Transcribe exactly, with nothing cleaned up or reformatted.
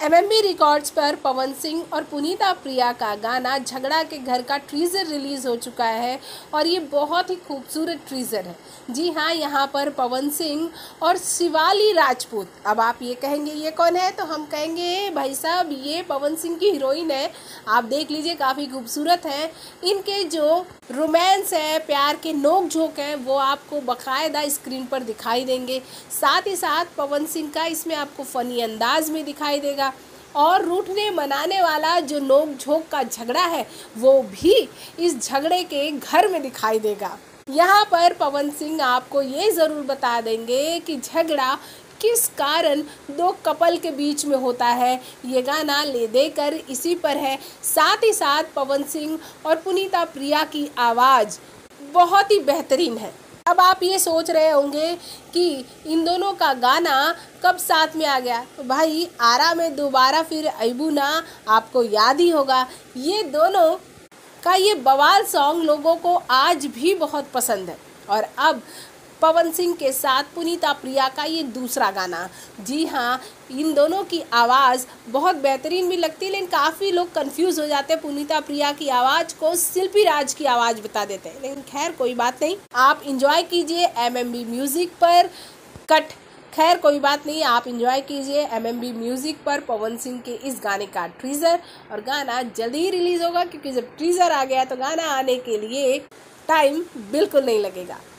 MMV records पर पवन सिंह और पुनीता प्रिया का गाना झगड़ा के घर का टीजर रिलीज़ हो चुका है और ये बहुत ही खूबसूरत टीजर है। जी हाँ, यहाँ पर पवन सिंह और शिवाली राजपूत। अब आप ये कहेंगे ये कौन है, तो हम कहेंगे भाई साहब ये पवन सिंह की हीरोइन है। आप देख लीजिए, काफ़ी खूबसूरत है। इनके जो रोमांस है, प्यार के नोक झोंक हैं, वो आपको बाकायदा स्क्रीन पर दिखाई देंगे। साथ ही साथ पवन सिंह का इसमें आपको फ़नी अंदाज में दिखाई देगा और रूठने मनाने वाला जो नोक झोंक का झगड़ा है वो भी इस झगड़े के घर में दिखाई देगा। यहाँ पर पवन सिंह आपको ये ज़रूर बता देंगे कि झगड़ा किस कारण दो कपल के बीच में होता है। ये गाना ले देकर इसी पर है। साथ ही साथ पवन सिंह और पुनीता प्रिया की आवाज़ बहुत ही बेहतरीन है। अब आप ये सोच रहे होंगे कि इन दोनों का गाना कब साथ में आ गया, तो भाई आरा में दोबारा फिर अबू ना आपको याद ही होगा। ये दोनों का ये बवाल सॉन्ग लोगों को आज भी बहुत पसंद है। और अब पवन सिंह के साथ पुनीता प्रिया का ये दूसरा गाना, जी हाँ, इन दोनों की आवाज़ बहुत बेहतरीन भी लगती है, लेकिन काफ़ी लोग कंफ्यूज हो जाते हैं। पुनीता प्रिया की आवाज़ को शिल्पी राज की आवाज़ बता देते हैं, लेकिन खैर कोई बात नहीं, आप इंजॉय कीजिए एमएमवी म्यूज़िक पर। कट खैर कोई बात नहीं, आप इंजॉय कीजिए एमएमवी म्यूज़िक पर पवन सिंह के इस गाने का टीज़र। और गाना जल्दी ही रिलीज़ होगा, क्योंकि जब टीज़र आ गया तो गाना आने के लिए टाइम बिल्कुल नहीं लगेगा।